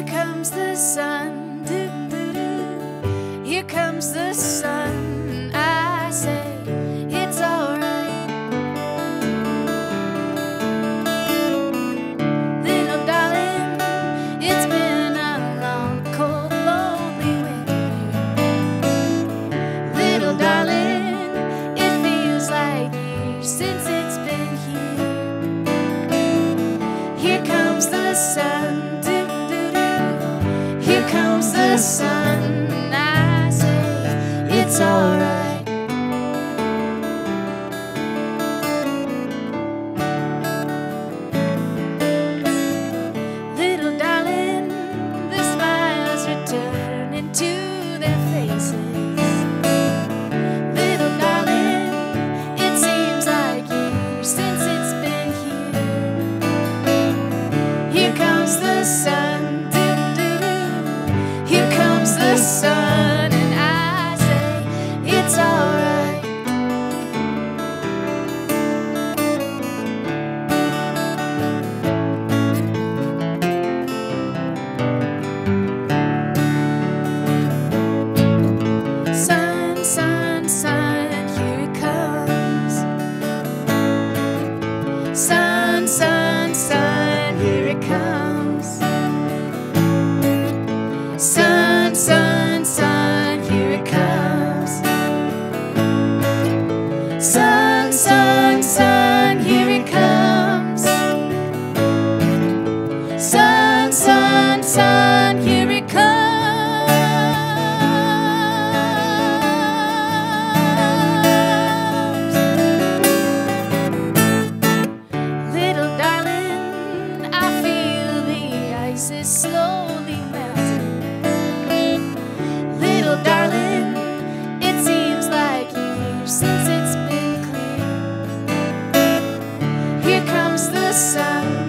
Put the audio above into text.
Here comes the sun, doo doo doo. Here comes the sun. I say it's alright. Little darling, it's been a long, cold, lonely winter. Little darling, it feels like years since it's been here. Here comes the sun. Here comes the sun, I say it's alright. Little darling, the smiles returning to their faces. Little darling, it seems like years since it's been here. Here comes the sun. Here comes the sun, and I say it's alright. Sun, sun, sun, here it comes. Sun, sun, sun, here it comes. Sun, sun, sun, here it comes. Sun, sun, sun, here it comes. Sun, sun, sun, here it comes. Little darling, I feel the ice is slowly melting. Little darling, it seems like years since it's been clear. Here comes the sun.